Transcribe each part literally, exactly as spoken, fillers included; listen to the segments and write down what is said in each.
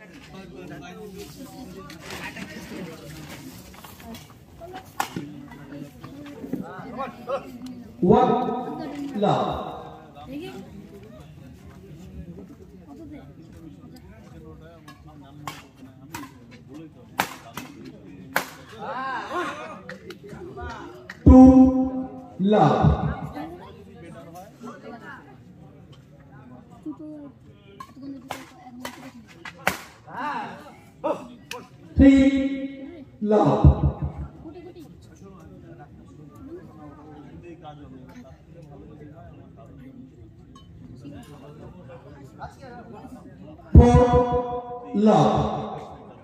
One love. Two love. Three love. Four love.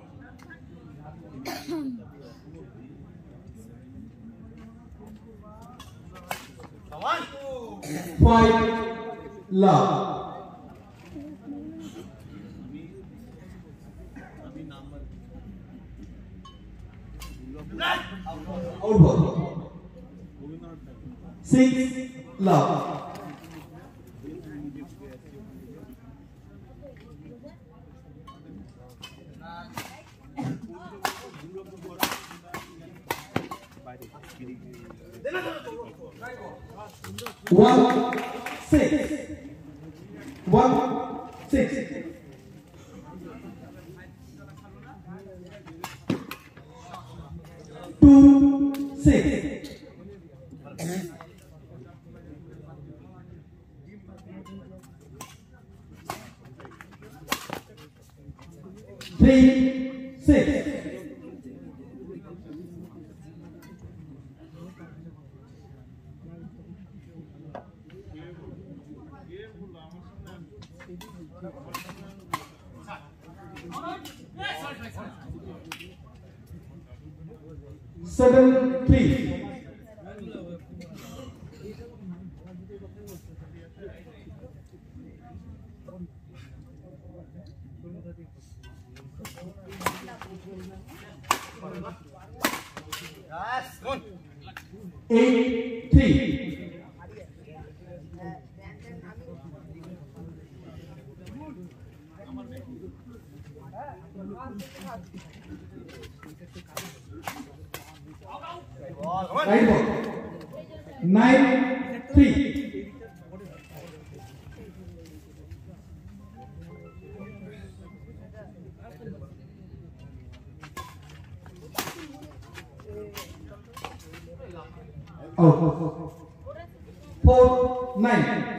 Five love. Outball. Six love. One six. One six. Two six. Three six. Seven three. Eight three. Right ball. Nine three. Out. Four nine.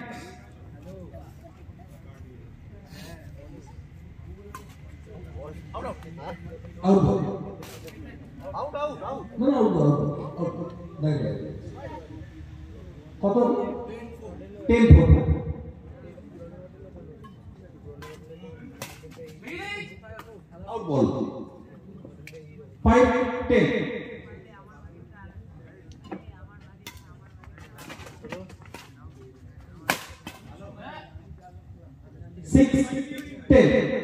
Out. Out. Out, out, out. No, no, out, out. Right, right. Photo. Ten four. Out ball. Five ten. Six ten.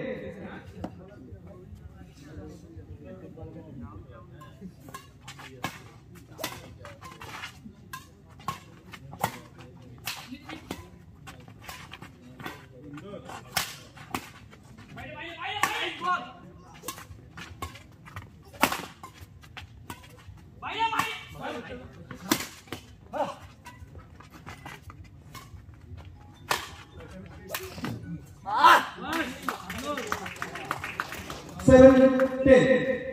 Seven ten.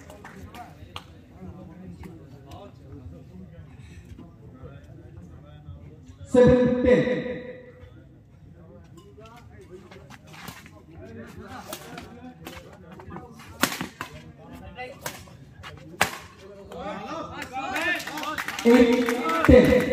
Seven ten. Eight ten.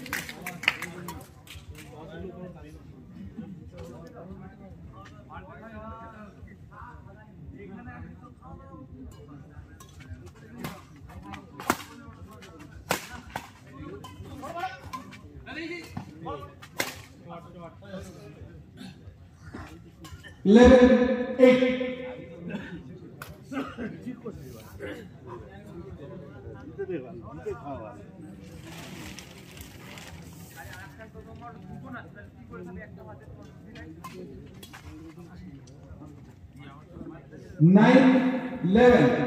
Eleven eight. nine, eleven.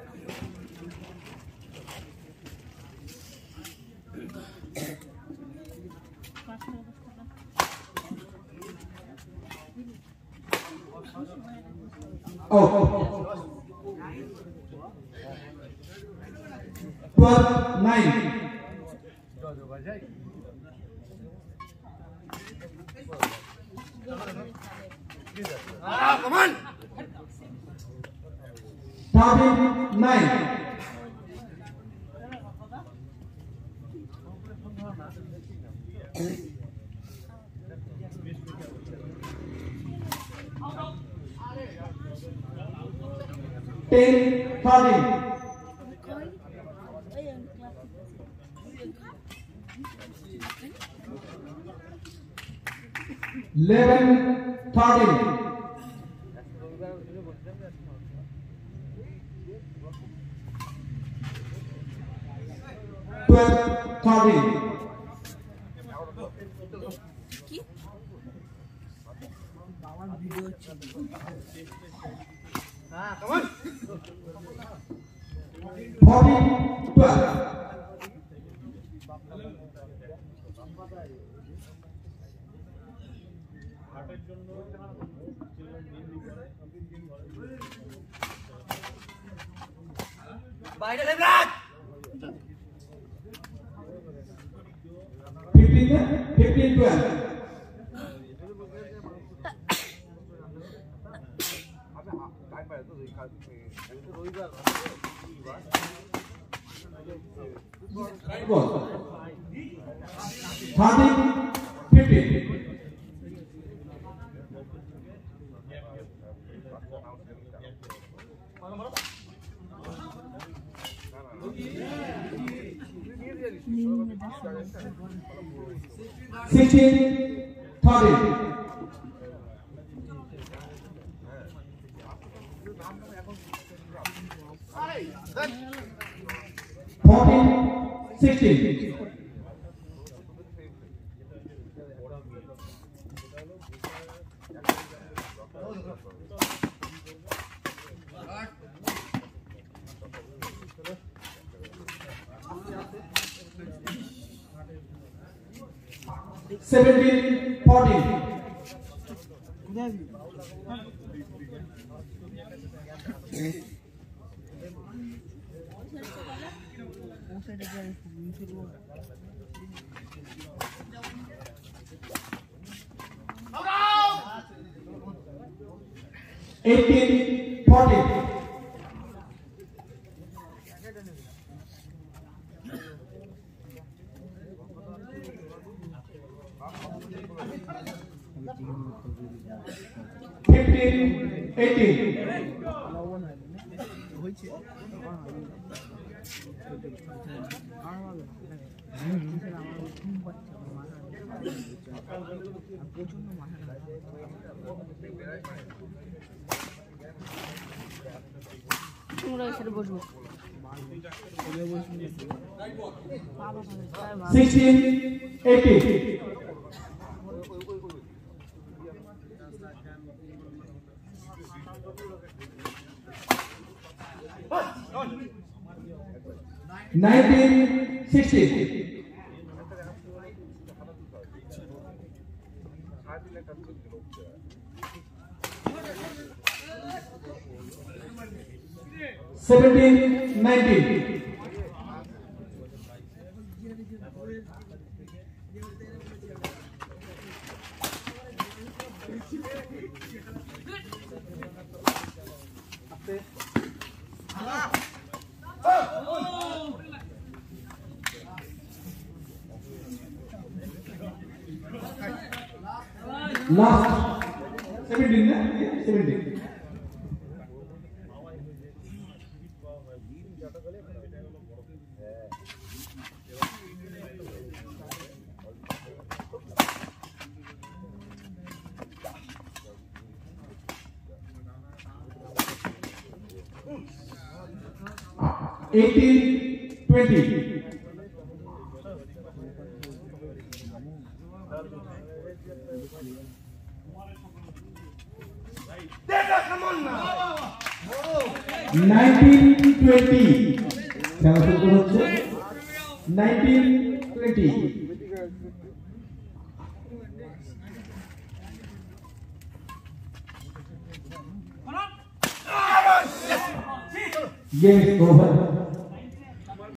Oh. twelve, nine. Ah, come on! thirteen, nine. ten, thirteen. eleven, thirteen. twelve, thirteen. Ah, come on! fourteen, twelve. Bayar lebrak! fifteen, fifteen, twelve. thirteen, fifteen. sixteen, thirteen. fourteen, sixteen. seventeen, fourteen. eighteen, fourteen. fifteen, eighteen. sixteen, eighteen. nineteen, sixteen. seventeen, nineteen. Last seventeen, yeah, seventeen. eighteen, twenty. Come on now! nineteen twenty. খেলা শুরু হচ্ছে nineteen twenty. Game is over.